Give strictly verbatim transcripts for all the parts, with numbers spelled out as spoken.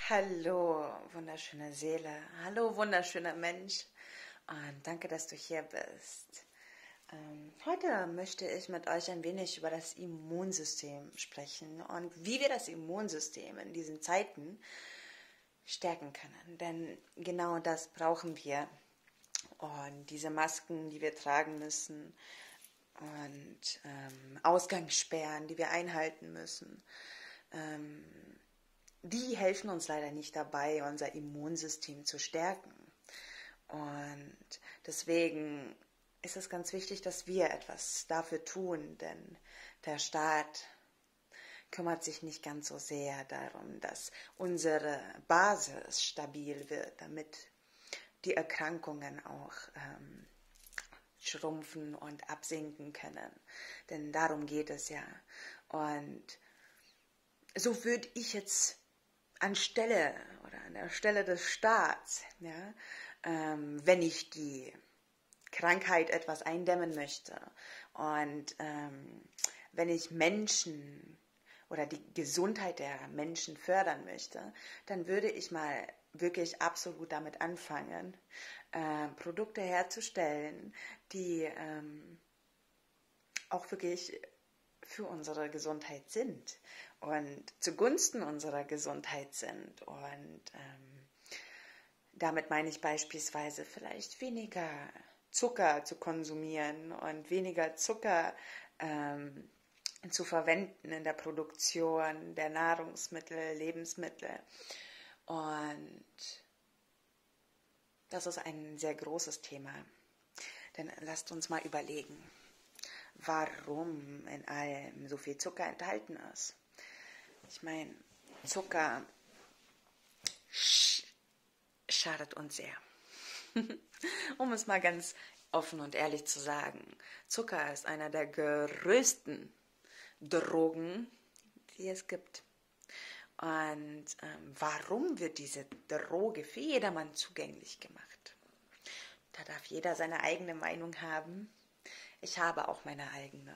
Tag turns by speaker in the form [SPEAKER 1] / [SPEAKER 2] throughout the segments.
[SPEAKER 1] Hallo, wunderschöne Seele. Hallo, wunderschöner Mensch. Und danke, dass du hier bist. Ähm, heute möchte ich mit euch ein wenig über das Immunsystem sprechen und wie wir das Immunsystem in diesen Zeiten stärken können. Denn genau das brauchen wir. Und diese Masken, die wir tragen müssen und ähm, Ausgangssperren, die wir einhalten müssen, ähm, die helfen uns leider nicht dabei, unser Immunsystem zu stärken. Und deswegen ist es ganz wichtig, dass wir etwas dafür tun, denn der Staat kümmert sich nicht ganz so sehr darum, dass unsere Basis stabil wird, damit die Erkrankungen auch ähm, schrumpfen und absinken können. Denn darum geht es ja. Und so würde ich jetzt anstelle oder an der Stelle des Staats, ja, ähm, wenn ich die Krankheit etwas eindämmen möchte und ähm, wenn ich Menschen oder die Gesundheit der Menschen fördern möchte, dann würde ich mal wirklich absolut damit anfangen, äh, Produkte herzustellen, die ähm, auch wirklich für unsere Gesundheit sind und zugunsten unserer Gesundheit sind. Und ähm, damit meine ich beispielsweise vielleicht weniger Zucker zu konsumieren und weniger Zucker ähm, zu verwenden in der Produktion der Nahrungsmittel, Lebensmittel. Und das ist ein sehr großes Thema. Denn lasst uns mal überlegen, warum in allem so viel Zucker enthalten ist. Ich meine, Zucker sch schadet uns sehr. Um es mal ganz offen und ehrlich zu sagen, Zucker ist einer der größten Drogen, die es gibt. Und ähm, warum wird diese Droge für jedermann zugänglich gemacht? Da darf jeder seine eigene Meinung haben. Ich habe auch meine eigene.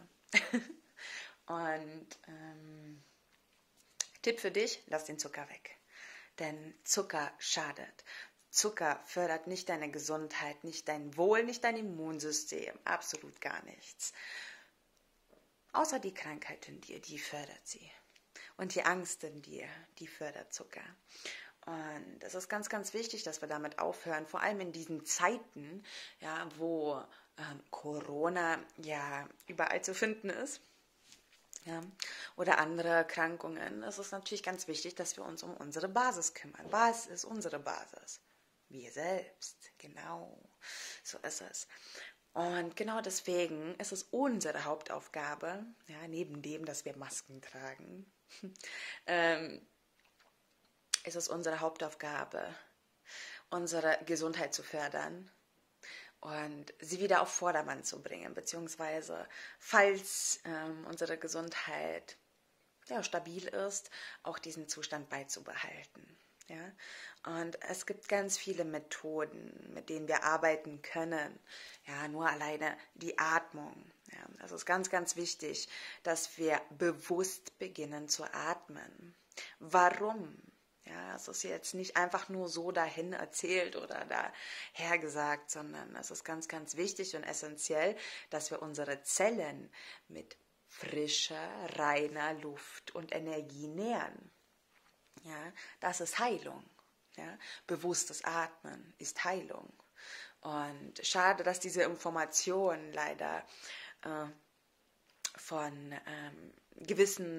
[SPEAKER 1] Und ähm, Tipp für dich, lass den Zucker weg. Denn Zucker schadet. Zucker fördert nicht deine Gesundheit, nicht dein Wohl, nicht dein Immunsystem, absolut gar nichts. Außer die Krankheit in dir, die fördert sie. Und die Angst in dir, die fördert Zucker. Und es ist ganz, ganz wichtig, dass wir damit aufhören, vor allem in diesen Zeiten, ja, wo ähm, Corona ja überall zu finden ist, ja, oder andere Erkrankungen. Es ist natürlich ganz wichtig, dass wir uns um unsere Basis kümmern. Was ist unsere Basis? Wir selbst, genau, so ist es. Und genau deswegen ist es unsere Hauptaufgabe, ja, neben dem, dass wir Masken tragen, ähm, ist es unsere Hauptaufgabe, unsere Gesundheit zu fördern und sie wieder auf Vordermann zu bringen, beziehungsweise falls ähm, unsere Gesundheit ja, stabil ist, auch diesen Zustand beizubehalten. Ja? Und es gibt ganz viele Methoden, mit denen wir arbeiten können. Ja, nur alleine die Atmung. Ja, das ist ganz, ganz wichtig, dass wir bewusst beginnen zu atmen. Warum? Ja, es ist jetzt nicht einfach nur so dahin erzählt oder daher gesagt, sondern es ist ganz, ganz wichtig und essentiell, dass wir unsere Zellen mit frischer, reiner Luft und Energie nähren. Ja, das ist Heilung. Ja, bewusstes Atmen ist Heilung. Und schade, dass diese Information leider äh, von ähm, gewissen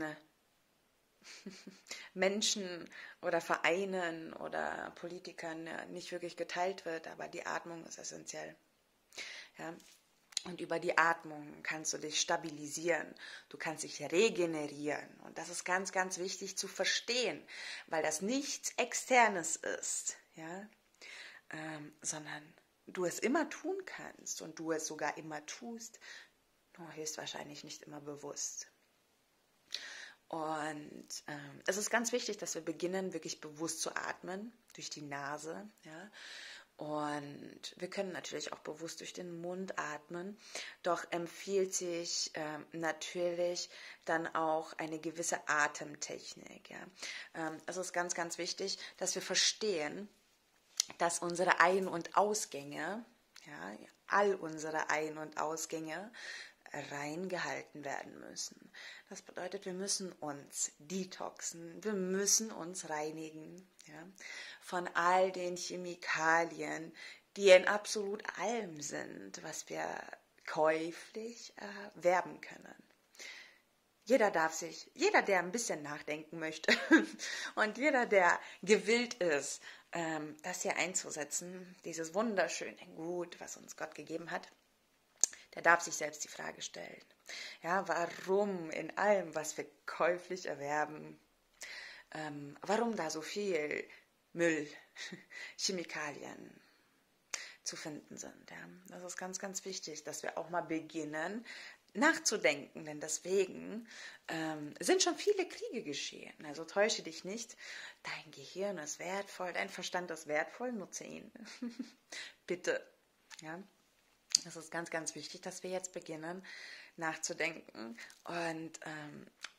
[SPEAKER 1] Menschen oder Vereinen oder Politikern nicht wirklich geteilt wird, aber die Atmung ist essentiell. Ja? Und über die Atmung kannst du dich stabilisieren, du kannst dich regenerieren. Und das ist ganz, ganz wichtig zu verstehen, weil das nichts Externes ist, ja? ähm, sondern du es immer tun kannst und du es sogar immer tust, nur höchstwahrscheinlich nicht immer bewusst. Und ähm, es ist ganz wichtig, dass wir beginnen, wirklich bewusst zu atmen, durch die Nase, ja, Und wir können natürlich auch bewusst durch den Mund atmen, doch empfiehlt sich ähm, natürlich dann auch eine gewisse Atemtechnik. Ja. Ähm, es ist ganz, ganz wichtig, dass wir verstehen, dass unsere Ein- und Ausgänge, ja, all unsere Ein- und Ausgänge reingehalten werden müssen. Das bedeutet, wir müssen uns detoxen, wir müssen uns reinigen, ja, von all den Chemikalien, die in absolut allem sind, was wir käuflich erwerben können. Jeder darf sich, jeder, der ein bisschen nachdenken möchte und jeder, der gewillt ist, das hier einzusetzen, dieses wunderschöne Gut, was uns Gott gegeben hat, der darf sich selbst die Frage stellen, ja, warum in allem, was wir käuflich erwerben, ähm, warum da so viel Müll, Chemikalien zu finden sind. Ja. Das ist ganz, ganz wichtig, dass wir auch mal beginnen, nachzudenken, denn deswegen ähm, sind schon viele Kriege geschehen. Also täusche dich nicht, dein Gehirn ist wertvoll, dein Verstand ist wertvoll, nutze ihn. Bitte. Ja. Das ist ganz, ganz wichtig, dass wir jetzt beginnen nachzudenken und ähm,